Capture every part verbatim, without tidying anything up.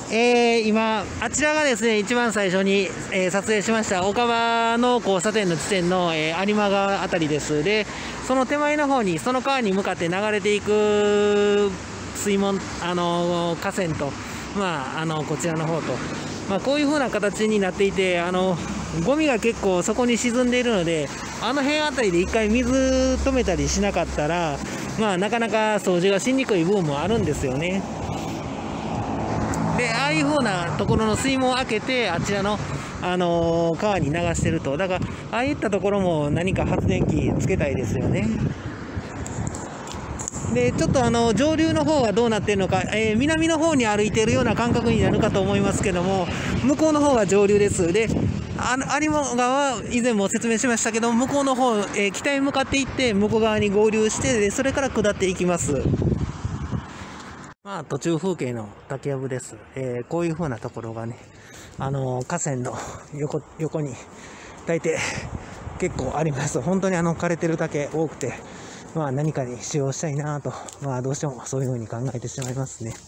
えー、今、あちらがですね、一番最初に、えー、撮影しました小川の交差点の地点の、えー、有馬川あたりです。で、その手前の方に、その川に向かって流れていく水門、あのー、河川と、まあ、あのこちらの方と、まあ、こういう風な形になっていて、あのゴミが結構そこに沈んでいるので、あの辺あたりで一回水止めたりしなかったら、まあ、なかなか掃除がしにくい部分もあるんですよね。で、ああいう風なところの水門を開けて、あちらの、あのー、川に流してると、だから、ああいったところも何か発電機つけたいですよね。で、ちょっとあの上流の方はどうなっているのか、えー、南の方に歩いているような感覚になるかと思いますけども、向こうの方が上流です。で、あの有馬川は以前も説明しましたけど、向こうの方、えー、北へ向かっていって、向こう側に合流して、でそれから下っていきます。まあ、途中風景の竹やぶです。えー、こういう風なところがね、あのー、河川の 横, 横に大抵結構あります。本当にあの枯れてる竹多くて、まあ何かに使用したいなと、まあどうしてもそういう風に考えてしまいますね。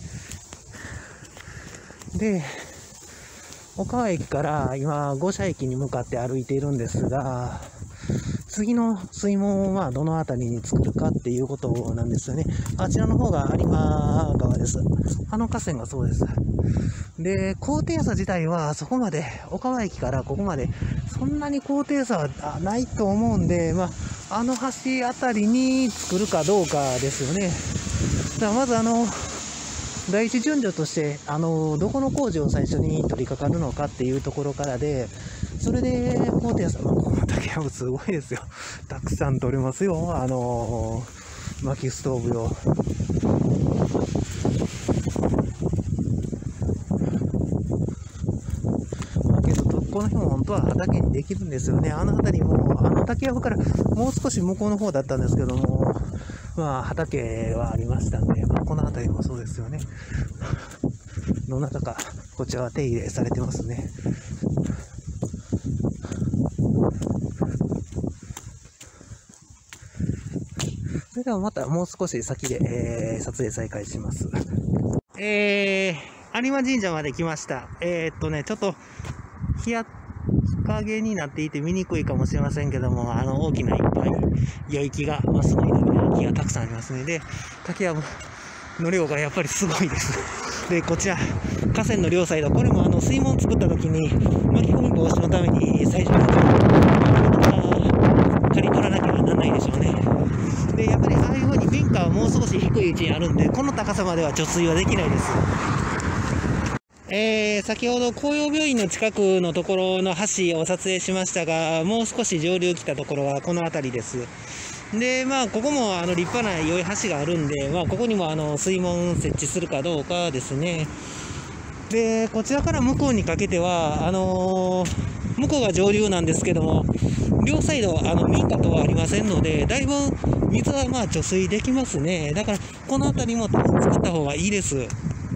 で、岡川駅から今五社駅に向かって歩いているんですが、次の水門はどの辺りに作るかっていうことなんですよね。あちらの方が有馬川です。あの河川がそうです。で、高低差自体はそこまで、岡川駅からここまでそんなに高低差はないと思うんで、まあ、あの橋あたりに作るかどうかですよね。だからまずあの、第一順序として、あの、どこの工事を最初に取り掛かるのかっていうところからで、それで高低差、まあ、この竹やぶすごいですよ。たくさん取れますよ。あの、薪ストーブ用。この辺も本当は畑にできるんですよね。あの辺りも、あの竹やぶからもう少し向こうの方だったんですけども、まあ畑はありましたんで、まあ、この辺りもそうですよね。どなたかこちらは手入れされてますね。それではまたもう少し先で、えー、撮影再開します。えー、有馬神社まで来ました。えー、っとね、ちょっと日陰になっていて見にくいかもしれませんけども、あの大きないっぱい余域が、マスの稲みたいな木がたくさんありますね。で、竹やぶの量がやっぱりすごいです。で、こちら河川の両サイド、これもあの水門作った時に巻き込み防止のために最初に刈り取らなきゃならないでしょうね。で、やっぱりああいう風に民家はもう少し低い位置にあるんで、この高さまでは貯水はできないです。えー、先ほど紅葉病院の近くのところの橋を撮影しましたが、もう少し上流来たところはこの辺りです。で、まあ、ここもあの立派な良い橋があるんで、まあ、ここにもあの水門設置するかどうかですね。で、こちらから向こうにかけては、あのー、向こうが上流なんですけども、両サイドあの民家とはありませんので、だいぶ水はまあ貯水できますね。だから、この辺りも作った方がいいです。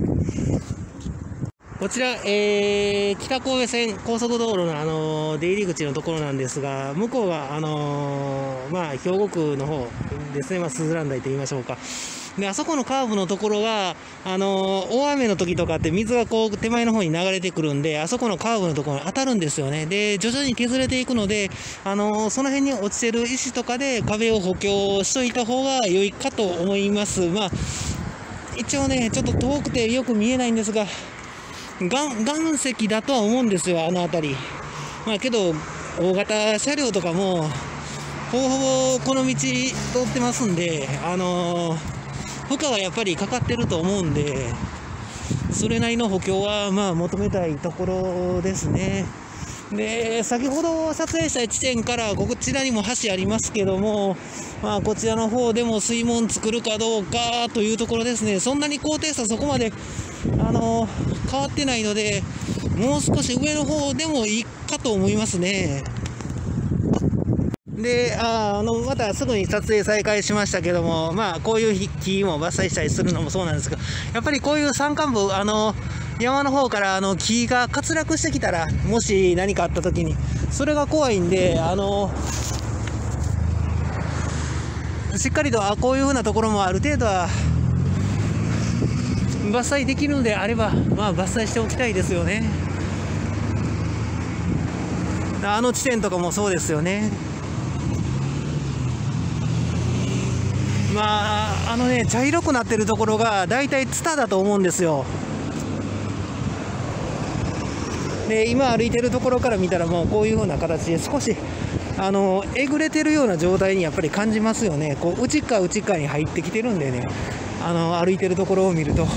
こちら、えー、北神戸線高速道路の、あのー、出入り口のところなんですが、向こうが、あのー、まあ、兵庫区の方ですね、まあ、スズラン台と言いましょうか。で、あそこのカーブのところが、あのー、大雨の時とかって水がこう手前の方に流れてくるんで、あそこのカーブのところに当たるんですよね。で、徐々に削れていくので、あのー、その辺に落ちてる石とかで壁を補強しといた方が良いかと思います。まあ、一応ね、ちょっと遠くてよく見えないんですが、岩石だとは思うんですよ、あの辺り。まあけど、大型車両とかも、ほぼほぼこの道通ってますんで、あのー、負荷はやっぱりかかってると思うんで、それなりの補強はまあ求めたいところですね。で、先ほど撮影した地点からこちらにも橋ありますけども、まあこちらの方でも水門作るかどうかというところですね。そんなに高低差そこまであの変わってないので、もう少し上の方でもいいかと思いますね。で、ああのまたすぐに撮影再開しましたけども、まあこういう木も伐採したりするのもそうなんですが、やっぱりこういう山間部、あの山の方からあの木が滑落してきたら、もし何かあった時にそれが怖いんで、あのしっかりとあこういう風なところもある程度は伐採できるのであれば、まあ、伐採しておきたいですよね。あの地点とかもそうですよね。まあ、あのね、茶色くなってるところが大体ツタだと思うんですよ。で、今歩いてるところから見たら、もうこういう風な形で少しあのえぐれてるような状態にやっぱり感じますよね。こう内側内側に入ってきてるんでね、あの歩いてるところを見ると。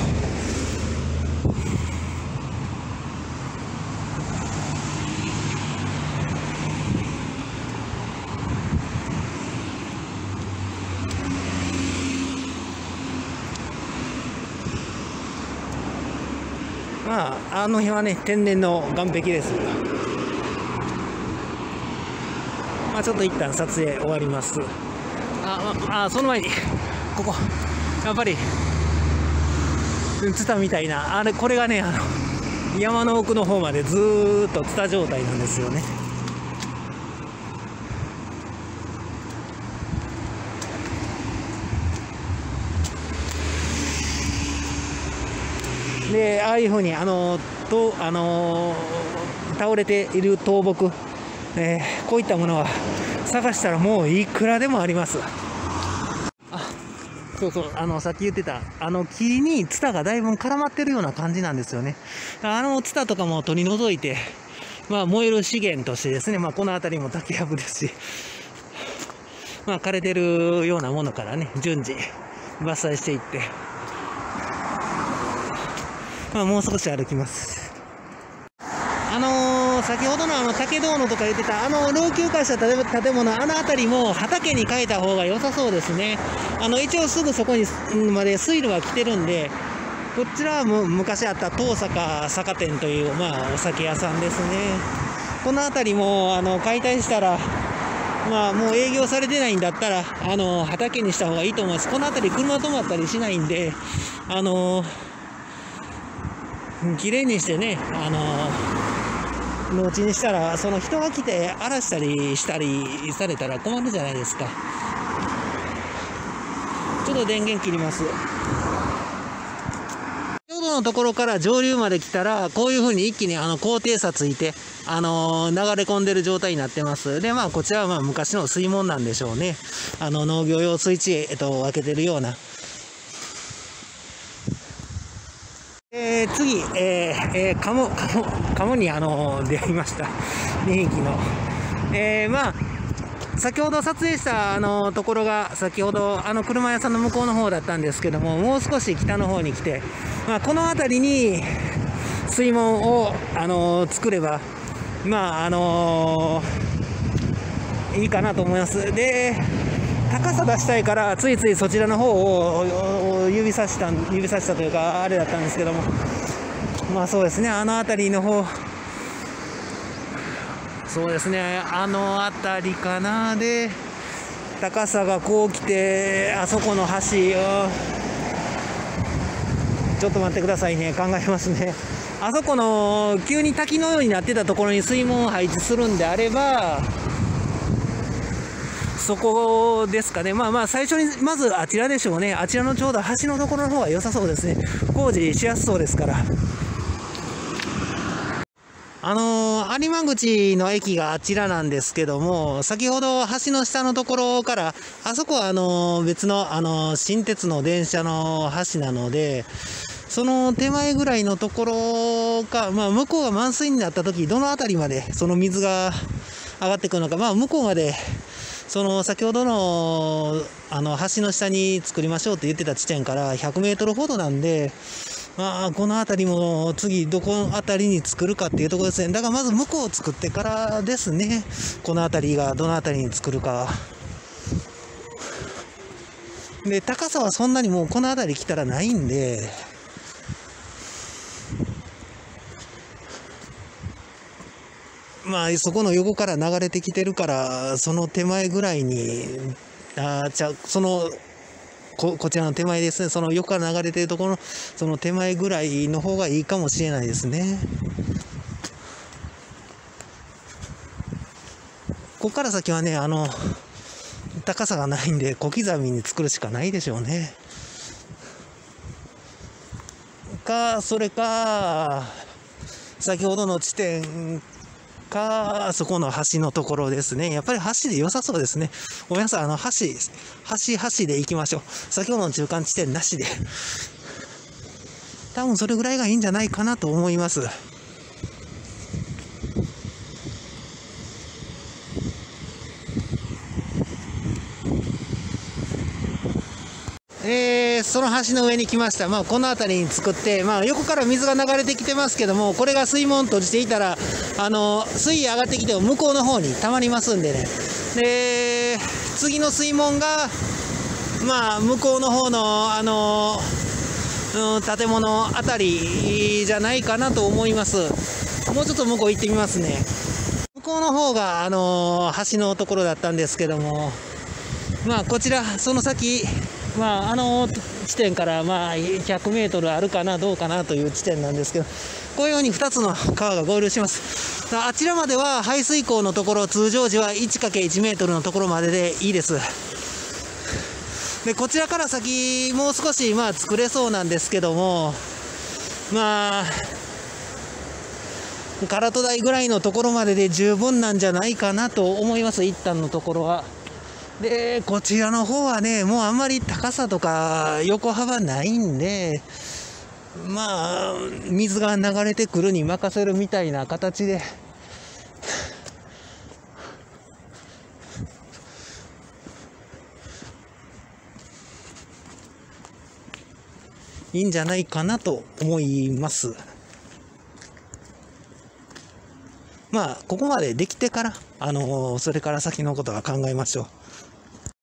まあ、あの辺はね、天然の岸壁です。まあ、ちょっと一旦撮影終わります。あ、まあ、その前に、ここ、やっぱり、ツタみたいな、あれ、これがね、あの、山の奥の方までずーっとツタ状態なんですよね。で、ああいうふうにあのと、あのー、倒れている倒木、えー、こういったものは探したらもういくらでもあります。あ、そうそう、あのさっき言ってたあの木にツタがだいぶ絡まってるような感じなんですよね。あのツタとかも取り除いて、まあ、燃える資源としてですね、まあ、この辺りも竹やぶですし、まあ、枯れてるようなものからね、順次伐採していって、まあ、もう少し歩きます。あのー、先ほどのあの竹道路とか言ってたあの老朽化した建物、あの辺りも畑に変えた方が良さそうですね。あの一応すぐそこにまで水路が来てるんで、こちらはもう昔あった東坂酒店という、まあ、お酒屋さんですね。この辺りもあの解体したら、まあ、もう営業されてないんだったらあの畑にした方がいいと思います。この辺り車止まったりしないんで、あのー綺麗にしてね、あの農地にしたら、その人が来て荒らしたりしたりされたら困るじゃないですか。ちょっと電源切ります。ちょうどのところから上流まで来たら、こういうふうに一気にあの高低差ついて、あのー、流れ込んでる状態になってます。で、まあ、こちらはまあ昔の水門なんでしょうね。あの農業用水地へ、えっと、分けてるような。えー、次、えーえー、カモ、カモ、カモに、あのー、出会いました。にひきの。えー、まあ、先ほど撮影した、あのー、ところが、先ほど、あの車屋さんの向こうの方だったんですけども、もう少し北の方に来て、まあ、この辺りに水門を、あのー、作れば、まあ、あのー、いいかなと思います。で、高さ出したいからついついそちらの方を指さした指さしたというかあれだったんですけども、まあそうですね、あの辺りの方、そうですね、あの辺りかな。で、高さがこう来て、あそこの橋をちょっと待ってくださいね、考えますね。あそこの急に滝のようになってたところに水門を配置するんであれば、そこですかね。まあまあ最初にまずあちらでしょうね。あちらのちょうど橋のところの方が良さそうですね。工事しやすそうですから。あのー、有馬口の駅があちらなんですけども、先ほど橋の下のところから、あそこはあのー、別の、あのー、新鉄の電車の橋なので、その手前ぐらいのところか、まあ向こうが満水になった時、どの辺りまでその水が上がってくるのか、まあ向こうまで、その先ほどのあの橋の下に作りましょうって言ってた地点からひゃくメートルほどなんで、まあ、この辺りも次どこの辺りに作るかっていうところですね。だからまず向こうを作ってからですね、この辺りがどの辺りに作るか。で、高さはそんなにもうこの辺り来たらないんで、まあ、そこの横から流れてきてるから、その手前ぐらいに、あじゃあ、そのこ、こちらの手前ですね、その横から流れてるところの、その手前ぐらいの方がいいかもしれないですね。ここから先はね、あの、高さがないんで、小刻みに作るしかないでしょうね。 か、それか、先ほどの地点か、そこの橋のところですね。やっぱり橋で良さそうですね。ごめんなさい、あの、橋、橋、橋で行きましょう。先ほどの中間地点なしで。多分それぐらいがいいんじゃないかなと思います。えー、その橋の上に来ました。まあ、この辺りに作って、まあ、横から水が流れてきてますけども、これが水門閉じていたら、あの、水位上がってきても向こうの方に溜まりますんでね。で、次の水門が、まあ、向こうの方の、あの、うん、建物あたりじゃないかなと思います。もうちょっと向こう行ってみますね。向こうの方が、あの、橋のところだったんですけども、まあ、こちら、その先、まあ、あの地点からまあひゃくメートルあるかなどうかなという地点なんですけど、こういうようにふたつの川が合流します。あちらまでは排水溝のところ、通常時は いちかけるいち メートルのところまででいいです。でこちらから先もう少しまあ作れそうなんですけども、まあ唐戸台ぐらいのところまでで十分なんじゃないかなと思います、一旦のところは。でこちらの方はね、もうあんまり高さとか横幅ないんで、まあ水が流れてくるに任せるみたいな形でいいんじゃないかなと思います。まあここまでできてから、あのー、それから先のことは考えましょう。